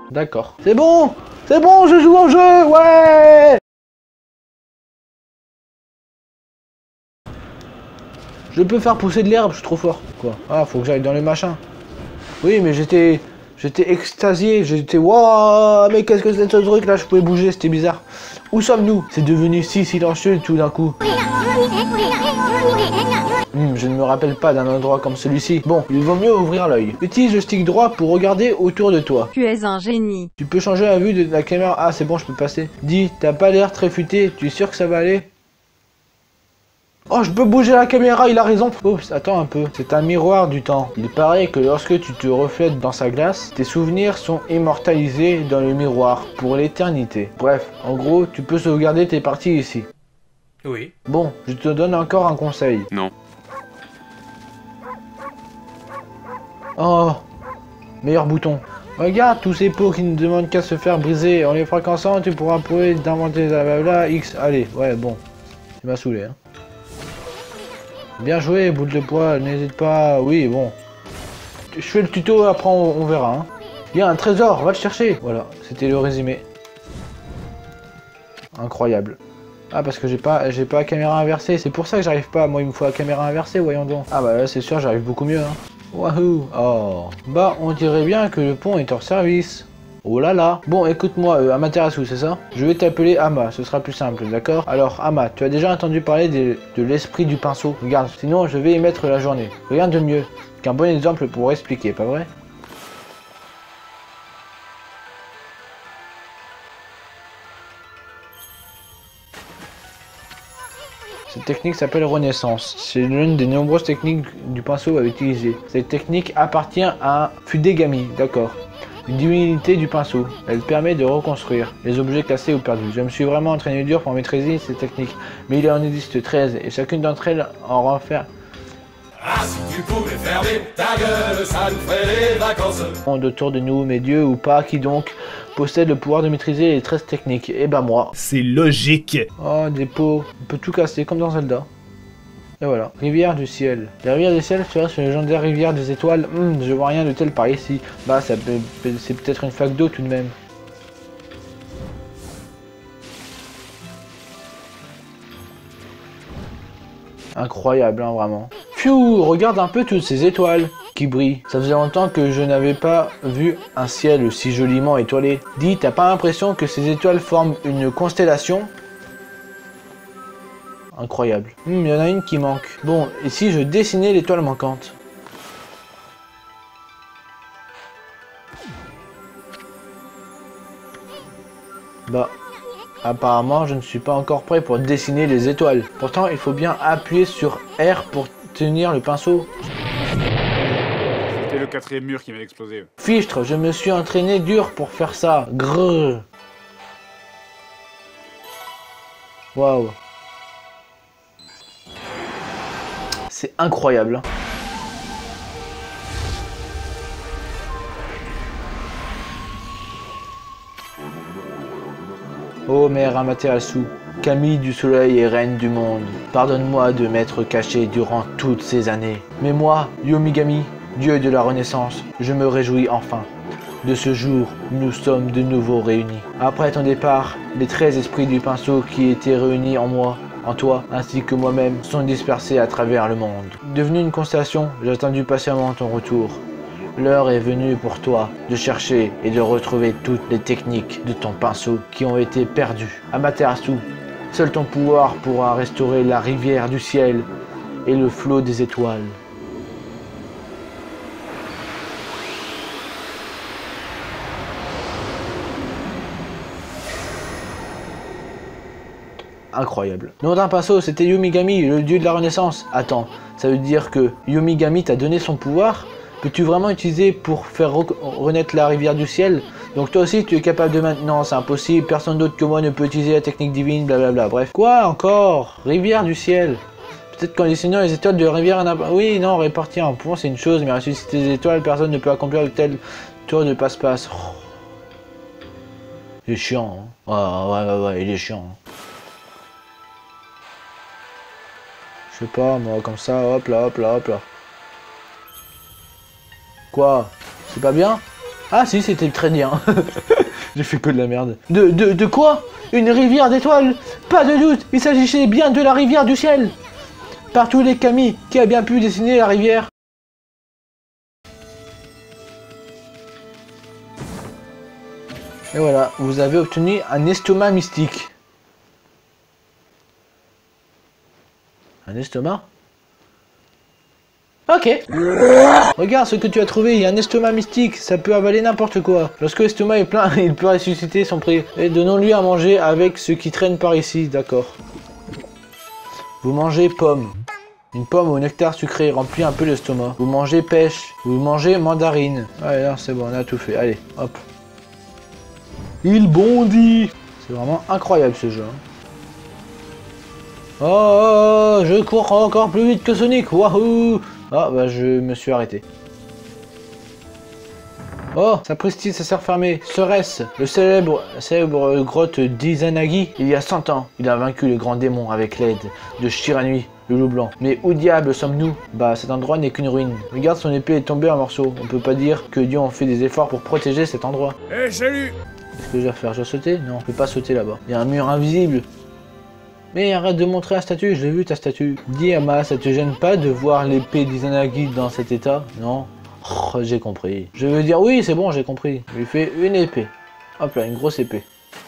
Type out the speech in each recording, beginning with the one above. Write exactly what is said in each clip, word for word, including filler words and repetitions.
D'accord. C'est bon. C'est bon, je joue au jeu. Ouais. Je peux faire pousser de l'herbe, je suis trop fort. Quoi? Ah, faut que j'aille dans les machins. Oui, mais j'étais... J'étais extasié, j'étais... Waouh, mais qu'est-ce que c'est ce truc là? Je pouvais bouger, c'était bizarre. Où sommes-nous? C'est devenu si silencieux tout d'un coup. Hmm, je ne me rappelle pas d'un endroit comme celui-ci. Bon, il vaut mieux ouvrir l'œil. Utilise le stick droit pour regarder autour de toi. Tu es un génie. Tu peux changer la vue de la caméra. Ah, c'est bon, je peux passer. Dis, t'as pas l'air très futé, tu es sûr que ça va aller? Oh, je peux bouger la caméra, il a raison. Oups, attends un peu. C'est un miroir du temps. Il paraît que lorsque tu te reflètes dans sa glace, tes souvenirs sont immortalisés dans le miroir pour l'éternité. Bref, en gros, tu peux sauvegarder tes parties ici. Oui. Bon, je te donne encore un conseil. Non. Oh, meilleur bouton. Regarde tous ces pots qui ne demandent qu'à se faire briser. En les fréquençant, tu pourras prouver d'inventer blablabla X. Allez, ouais, bon. Tu m'as saoulé, hein. Bien joué, boule de poil, n'hésite pas. Oui, bon. Je fais le tuto, après on, on verra. Hein. Il y a un trésor, va le chercher. Voilà, c'était le résumé. Incroyable. Ah, parce que j'ai pas j'ai pas la caméra inversée. C'est pour ça que j'arrive pas. Moi, il me faut la caméra inversée, voyons donc. Ah bah là, c'est sûr, j'arrive beaucoup mieux. Hein. Wahoo. Oh. Bah, on dirait bien que le pont est hors service. Oh là là. Bon, écoute-moi, euh, Amaterasu, c'est ça? Je vais t'appeler Ama, ce sera plus simple, d'accord? Alors, Ama, tu as déjà entendu parler de, de l'esprit du pinceau? Regarde, sinon je vais y mettre la journée. Rien de mieux qu'un bon exemple pour expliquer, pas vrai? Cette technique s'appelle Renaissance. C'est l'une des nombreuses techniques du pinceau à utiliser. Cette technique appartient à Fudegami, d'accord? Une divinité du pinceau. Elle permet de reconstruire les objets cassés ou perdus. Je me suis vraiment entraîné dur pour maîtriser ces techniques, mais il en existe treize et chacune d'entre elles en renferme. Ah, si tu pouvais fermer ta gueule, ça nous ferait les vacances. Autour de nous, mais Dieu ou pas, qui donc possède le pouvoir de maîtriser les treize techniques? Et ben moi. C'est logique. Oh, des pots. On peut tout casser comme dans Zelda. Et voilà, rivière du ciel. La rivière du ciel, tu vois, c'est la légendaire rivière des étoiles. Hum, je vois rien de tel par ici. Bah, ça peut, c'est peut-être une flaque d'eau tout de même. Incroyable, hein, vraiment. Pfiou, regarde un peu toutes ces étoiles qui brillent. Ça faisait longtemps que je n'avais pas vu un ciel si joliment étoilé. Dis, t'as pas l'impression que ces étoiles forment une constellation? Incroyable. Il y en a une qui manque. Bon, et si je dessinais l'étoile manquante? Bah, apparemment, je ne suis pas encore prêt pour dessiner les étoiles. Pourtant, il faut bien appuyer sur R pour tenir le pinceau. C'était le quatrième mur qui m'a explosé. Fichtre, je me suis entraîné dur pour faire ça. Grrr. Waouh. C'est incroyable. Hein. Oh mère Amaterasu, Camille du soleil et reine du monde, pardonne-moi de m'être caché durant toutes ces années. Mais moi, Yomigami, dieu de la Renaissance, je me réjouis enfin. De ce jour, nous sommes de nouveau réunis. Après ton départ, les treize esprits du pinceau qui étaient réunis en moi, en toi, ainsi que moi-même, sont dispersés à travers le monde. Devenu une constellation, j'ai attendu patiemment ton retour. L'heure est venue pour toi de chercher et de retrouver toutes les techniques de ton pinceau qui ont été perdues. Amaterasu, seul ton pouvoir pourra restaurer la rivière du ciel et le flot des étoiles. Incroyable. Le nom d'un pinceau, c'était Yomigami, le dieu de la Renaissance. Attends, ça veut dire que Yomigami t'a donné son pouvoir? Peux-tu vraiment utiliser pour faire re renaître la rivière du ciel? Donc toi aussi tu es capable de maintenant, c'est impossible, personne d'autre que moi ne peut utiliser la technique divine, blablabla. Bref, quoi encore? Rivière du ciel. Peut-être qu'en dessinant les étoiles de la rivière, oui, non, répartir un point c'est une chose, mais ressusciter des étoiles, personne ne peut accomplir de tel tour de passe-passe. Oh. Il est chiant, hein. Ouais, ouais, ouais, ouais, il est chiant. Hein. Je sais pas, moi, comme ça, hop là, hop là, hop là. Quoi? C'est pas bien? Ah si, c'était très bien. J'ai fait que de la merde. De, de, de quoi? Une rivière d'étoiles? Pas de doute, il s'agissait bien de la rivière du ciel. Par tous les Kami, qui a bien pu dessiner la rivière? Et voilà, vous avez obtenu un estomac mystique. Un estomac? Ok. Regarde ce que tu as trouvé, il y a un estomac mystique, ça peut avaler n'importe quoi. Lorsque l'estomac est plein, il peut ressusciter son prix. Et donnons-lui à manger avec ce qui traîne par ici, d'accord. Vous mangez pomme. Une pomme au nectar sucré remplit un peu l'estomac. Vous mangez pêche. Vous mangez mandarine. Allez, là, c'est bon, on a tout fait. Allez, hop. Il bondit. C'est vraiment incroyable ce jeu. Hein. Oh, je cours encore plus vite que Sonic. Wahoo! Ah, bah je me suis arrêté. Oh, sapristi, sa serre fermée. Serait-ce le célèbre, célèbre grotte d'Izanagi? Il y a cent ans, il a vaincu le grand démon avec l'aide de Shiranui, le loup blanc. Mais où diable sommes-nous? Bah, cet endroit n'est qu'une ruine. Regarde, son épée est tombée en morceaux. On peut pas dire que Dieu a fait des efforts pour protéger cet endroit. Eh, hey, salut! Qu'est-ce que je vais faire? Je dois sauter? Non, je peux pas sauter là-bas. Il y a un mur invisible. Mais arrête de montrer la statue, je l'ai vu ta statue. Dis Ama, ça te gêne pas de voir l'épée d'Izanagi dans cet état? Non? Oh, j'ai compris. Je veux dire oui, c'est bon, j'ai compris. Je lui fais une épée. Hop là, une grosse épée.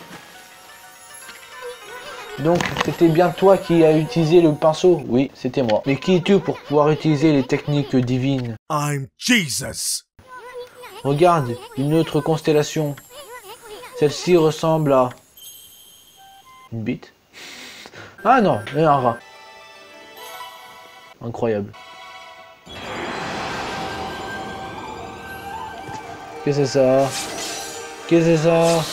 Donc, c'était bien toi qui as utilisé le pinceau? Oui, c'était moi. Mais qui es-tu pour pouvoir utiliser les techniques divines? I'm Jesus. Regarde, une autre constellation. Celle-ci ressemble à... une bite? Ah non, un rat. Incroyable. Qu'est-ce que c'est ça? Qu'est-ce que c'est ça?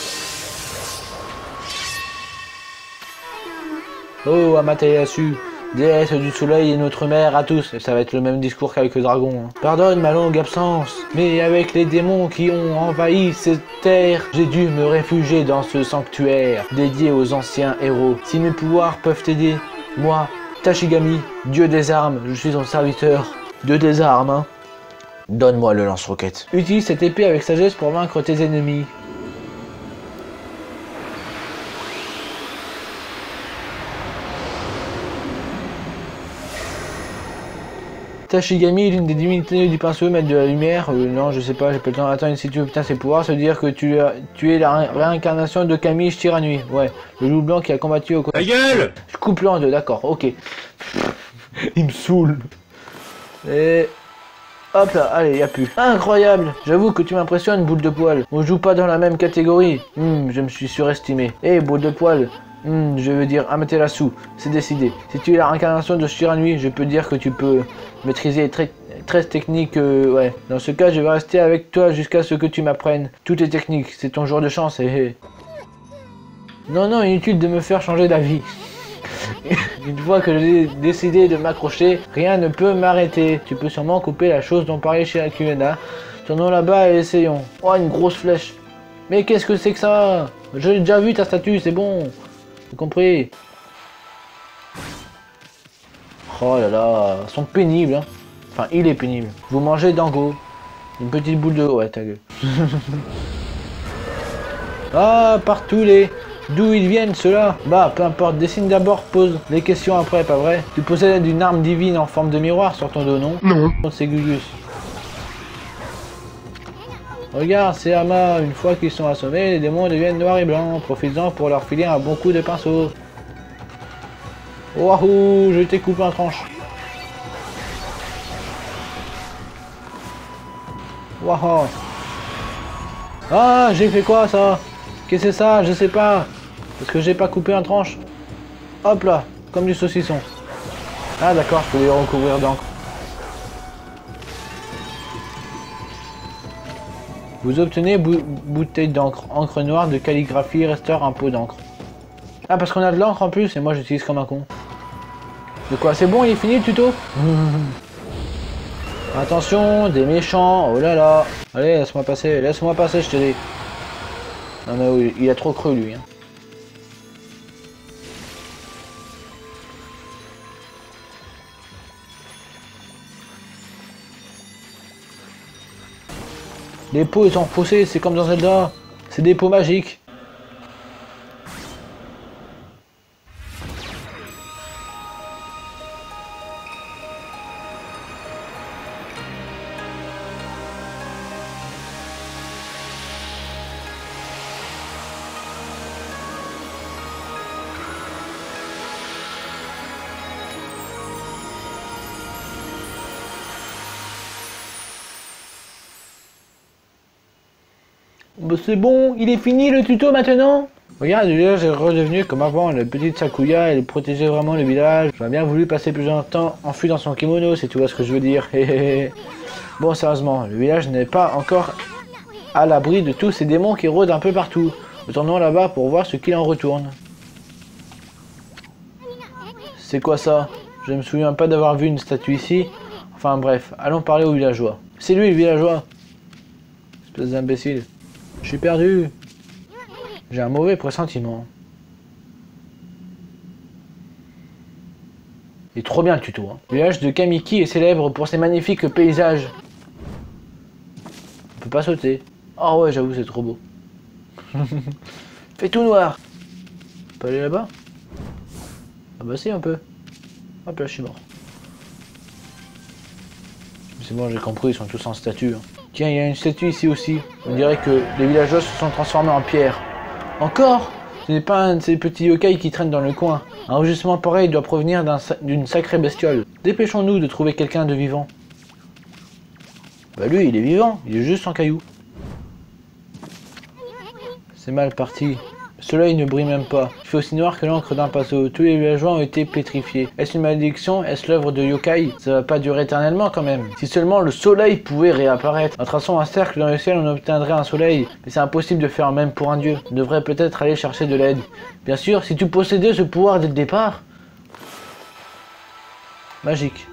Oh, Amaterasu, déesse du soleil et notre mère à tous. Et ça va être le même discours qu'avec le dragon. Hein. Pardonne ma longue absence, mais avec les démons qui ont envahi cette terre, j'ai dû me réfugier dans ce sanctuaire dédié aux anciens héros. Si mes pouvoirs peuvent t'aider, moi, Tashigami, dieu des armes, je suis ton serviteur. Dieu des armes, hein. Donne-moi le lance-roquette. Utilise cette épée avec sagesse pour vaincre tes ennemis. Tashigami, l'une des divinités du pinceau, maître de la lumière. Euh, non, je sais pas, j'ai pas le temps. Attends, si tu obtiens ses pouvoirs, ça veut dire que tu, as, tu es la ré réincarnation de Kami Shiranui. Ouais, le loup blanc qui a combattu au... Ta gueule! Je coupe le en deux, d'accord, ok. Il me saoule. Et... hop là, allez, y'a plus. Incroyable! J'avoue que tu m'impressionnes, boule de poil. On joue pas dans la même catégorie. Hmm, je me suis surestimé. Eh, hey, boule de poil. Hmm, je veux dire Amaterasu, c'est décidé. Si tu es la réincarnation de Shiranui, je peux dire que tu peux maîtriser très, très techniques. Euh, ouais. Dans ce cas, je vais rester avec toi jusqu'à ce que tu m'apprennes toutes les techniques. C'est ton jour de chance. Et... non, non, inutile de me faire changer d'avis. Une fois que j'ai décidé de m'accrocher, rien ne peut m'arrêter. Tu peux sûrement couper la chose dont parlait chez Akumena. Tournons là-bas et essayons. Oh, une grosse flèche. Mais qu'est-ce que c'est que ça? J'ai déjà vu ta statue, c'est bon. J'ai compris. Oh là là, ils sont pénibles. Hein. Enfin, il est pénible. Vous mangez Dango. Une petite boule de... ouais, ta gueule. Ah, partout les... d'où ils viennent ceux-là? Bah, peu importe, dessine d'abord, pose les questions après, pas vrai? Tu possèdes une arme divine en forme de miroir sur ton dos, non? Non. C'est Gugus. Regarde, c'est Ama, une fois qu'ils sont assommés, les démons deviennent noirs et blancs. Profites-en pour leur filer un bon coup de pinceau. Wahou, je t'ai coupé en tranches. Wahou. Ah, j'ai fait quoi ça? Qu'est-ce que c'est ça? Je sais pas. Parce que j'ai pas coupé en tranches. Hop là, comme du saucisson. Ah d'accord, je peux les recouvrir d'encre. Vous obtenez bou bouteille d'encre. Encre noire de calligraphie, restaure un pot d'encre. Ah, parce qu'on a de l'encre en plus, et moi j'utilise comme un con. De quoi? C'est bon, il est fini le tuto? Attention, des méchants, oh là là. Allez, laisse-moi passer, laisse-moi passer, je te dis. Non mais oui, il a trop cru lui. Hein. Les pots sont faussés, c'est comme dans Zelda. C'est des pots magiques. Bah c'est bon, il est fini le tuto maintenant. Regarde, le village est redevenu comme avant, la petite Sakuya, elle protégeait vraiment le village. J'aurais bien voulu passer plus de temps enfui dans son kimono, si tu vois ce que je veux dire. Bon, sérieusement, le village n'est pas encore à l'abri de tous ces démons qui rôdent un peu partout. Retournons là-bas pour voir ce qu'il en retourne. C'est quoi ça? Je me souviens pas d'avoir vu une statue ici. Enfin bref, allons parler aux villageois. C'est lui le villageois. Espèce d'imbécile. Je suis perdu. J'ai un mauvais pressentiment. Il est trop bien le tuto. Hein. Le village de Kamiki est célèbre pour ses magnifiques paysages. On peut pas sauter. Oh ouais, j'avoue, c'est trop beau. Fait tout noir. On peut aller là-bas? Ah bah si, un peu. Hop là, je suis mort. C'est bon, j'ai compris, ils sont tous en statue. Hein. Tiens, il y a une statue ici aussi. On dirait que les villageois se sont transformés en pierre. Encore? Ce n'est pas un de ces petits yokai qui traînent dans le coin. Un enregistrement pareil doit provenir d'une sacrée bestiole. Dépêchons-nous de trouver quelqu'un de vivant. Bah lui, il est vivant. Il est juste en caillou. C'est mal parti. Le soleil ne brille même pas. Il fait aussi noir que l'encre d'un pinceau. Tous les villageois ont été pétrifiés. Est-ce une malédiction? Est-ce l'œuvre de yokai? Ça va pas durer éternellement quand même. Si seulement le soleil pouvait réapparaître. En traçant un cercle dans le ciel, on obtiendrait un soleil. Mais c'est impossible de faire même pour un dieu. On devrait peut-être aller chercher de l'aide. Bien sûr, si tu possédais ce pouvoir dès le départ. Magique.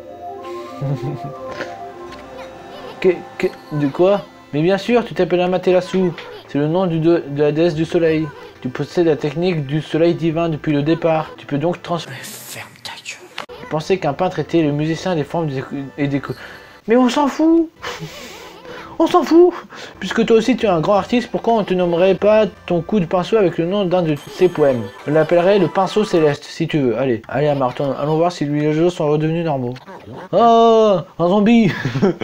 que, que, de quoi? Mais bien sûr, tu t'appelles Amaterasu. C'est le nom du de, de la déesse du soleil. Tu possèdes la technique du soleil divin depuis le départ. Tu peux donc transformer... Ferme ta gueule. Je pensais qu'un peintre était le musicien des formes et des... Mais on s'en fout. On s'en fout. Puisque toi aussi tu es un grand artiste, pourquoi on ne te nommerait pas ton coup de pinceau avec le nom d'un de ses poèmes? On l'appellerait le pinceau céleste, si tu veux. Allez, allez à Martin, allons voir si les villageois sont redevenus normaux. Oh, un zombie.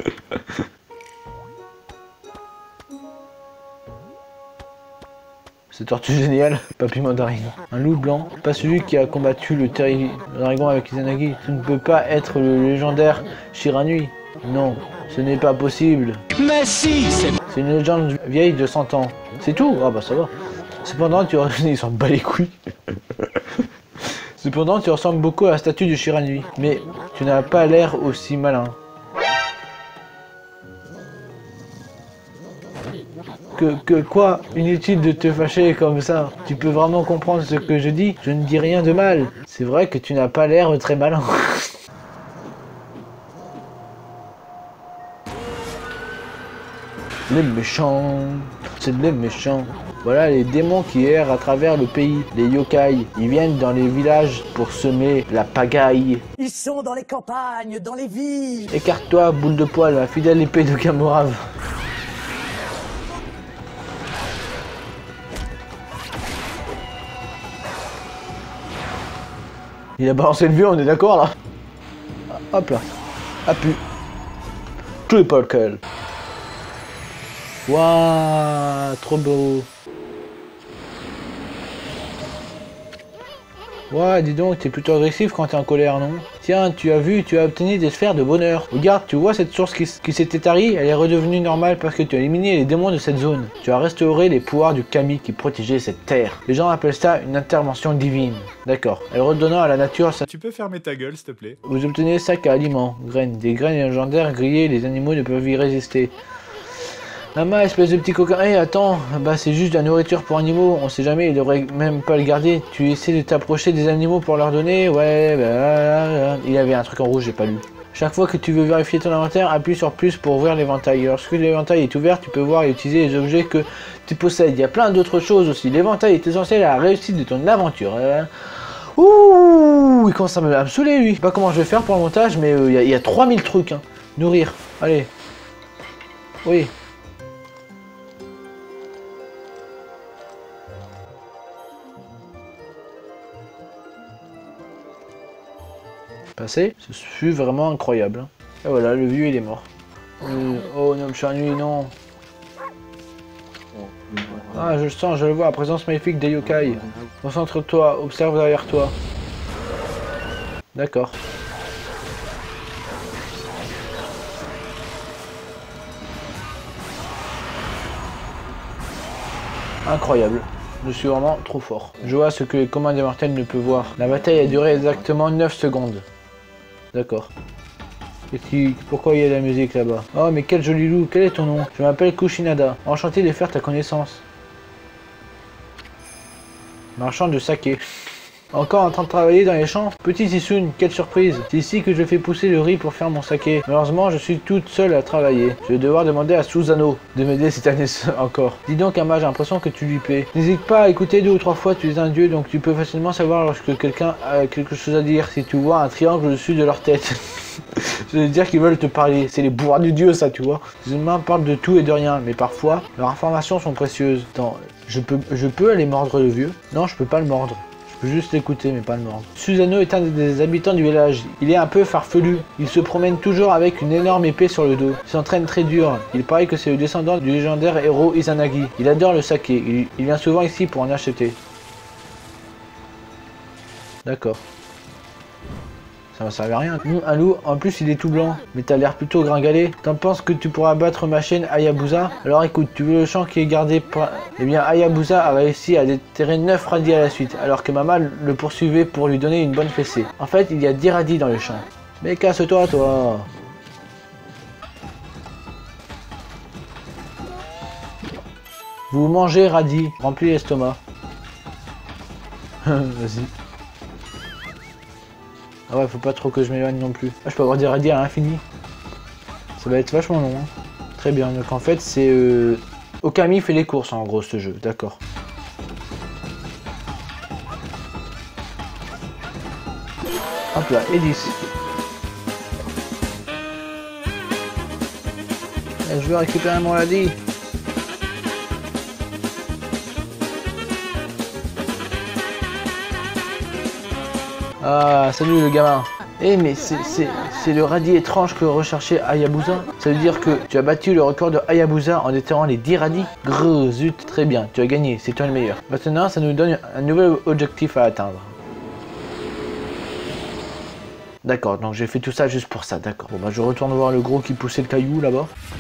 C'est tortue géniale, papy mandarine. Un loup blanc, pas celui qui a combattu le terrible dragon avec Izanagi. Ce ne peut pas être le légendaire Shiranui. Non, ce n'est pas possible. Mais si, c'est... C'est une légende vieille de cent ans. C'est tout? Ah bah ça va. Cependant, tu ressembles... Ils s'en bat les couilles. Cependant, tu ressembles beaucoup à la statue du Shiranui. Mais tu n'as pas l'air aussi malin. Que, que quoi? Inutile de te fâcher comme ça. Tu peux vraiment comprendre ce que je dis? Je ne dis rien de mal. C'est vrai que tu n'as pas l'air très malin. Les méchants. C'est les méchants. Voilà les démons qui errent à travers le pays. Les yokai. Ils viennent dans les villages pour semer la pagaille. Ils sont dans les campagnes, dans les villes. Écarte-toi, boule de poil, la fidèle épée de Gamorave. Il a balancé le vieux, on est d'accord là? Hop là. Appuie. Triple kill. Waouh, trop beau. Ouais, dis donc, t'es plutôt agressif quand t'es en colère, non? Tiens, tu as vu, tu as obtenu des sphères de bonheur. Regarde, tu vois cette source qui, qui s'était tarie? Elle est redevenue normale parce que tu as éliminé les démons de cette zone. Tu as restauré les pouvoirs du kami qui protégeait cette terre. Les gens appellent ça une intervention divine. D'accord. Elle redonnant à la nature sa... Tu peux fermer ta gueule, s'il te plaît? Vous obtenez sac à aliments, graines. Des graines légendaires grillées, les animaux ne peuvent y résister. Maman, espèce de petit coquin, hé hey, attends, bah c'est juste de la nourriture pour animaux, on sait jamais, il devrait même pas le garder. Tu essaies de t'approcher des animaux pour leur donner, ouais, bah, il avait un truc en rouge, j'ai pas lu. Chaque fois que tu veux vérifier ton inventaire, appuie sur plus pour ouvrir l'éventail. Lorsque l'éventail est ouvert, tu peux voir et utiliser les objets que tu possèdes. Il y a plein d'autres choses aussi, l'éventail est essentiel à la réussite de ton aventure. Ouh, il commence à me saouler lui. Je sais pas comment je vais faire pour le montage, mais il euh, y, y a trois mille trucs. Hein. Nourrir, allez. Oui. passé. Ce fut vraiment incroyable. Hein. Et voilà, le vieux il est mort. Euh, oh non, Charnui, non. Ah, je le sens, je le vois, la présence magnifique des yokai. Concentre-toi, observe derrière toi. D'accord. Incroyable. Je suis vraiment trop fort. Je vois ce que les communs des mortels ne peuvent voir. La bataille a duré exactement neuf secondes. D'accord. Et qui... Pourquoi il y a de la musique là-bas? Oh, mais quel joli loup. Quel est ton nom? Je m'appelle Kushinada. Enchanté de faire ta connaissance. Marchand de saké. Encore en train de travailler dans les champs? Petit Sissoun, quelle surprise! C'est ici que je fais pousser le riz pour faire mon saké. Malheureusement, je suis toute seule à travailler. Je vais devoir demander à Susanoo de m'aider cette année encore. Dis donc, Ama, j'ai l'impression que tu lui paies. N'hésite pas à écouter deux ou trois fois, tu es un dieu, donc tu peux facilement savoir lorsque quelqu'un a quelque chose à dire. Si tu vois un triangle au-dessus de leur tête. Je veux dire qu'ils veulent te parler. C'est les pouvoirs du dieu, ça, tu vois. Les humains parlent de tout et de rien, mais parfois, leurs informations sont précieuses. Attends, je peux, je peux aller mordre le vieux? Non, je peux pas le mordre. Je peux juste l'écouter, mais pas le mordre. Susanoo est un des habitants du village. Il est un peu farfelu. Il se promène toujours avec une énorme épée sur le dos. Il s'entraîne très dur. Il paraît que c'est le descendant du légendaire héros Izanagi. Il adore le saké. Il, il vient souvent ici pour en acheter. D'accord. Ça va servir à rien. Nous, un loup, en plus il est tout blanc. Mais t'as l'air plutôt gringalé. T'en penses que tu pourras battre ma chaîne Hayabusa? Alors écoute, tu veux le champ qui est gardé par... Eh bien Hayabusa a réussi à déterrer neuf radis à la suite, alors que Mama le poursuivait pour lui donner une bonne fessée. En fait, il y a dix radis dans le champ. Mais casse-toi, toi. Vous mangez radis, remplis l'estomac. Vas-y. Ah ouais, faut pas trop que je m'éloigne non plus. Ah, je peux avoir des radis à l'infini. Ça va être vachement long. Hein. Très bien, donc en fait c'est... Euh... Okami fait les courses en gros ce jeu, d'accord. Hop là, et dix. Et je veux récupérer mon radis. Ah, salut le gamin. Eh mais c'est le radis étrange que recherchait Hayabusa. Ça veut dire que tu as battu le record de Hayabusa en déterrant les dix radis. Grrr, zut, très bien, tu as gagné, c'est toi le meilleur. Maintenant, ça nous donne un nouvel objectif à atteindre. D'accord, donc j'ai fait tout ça juste pour ça, d'accord. Bon bah je retourne voir le gros qui poussait le caillou là-bas.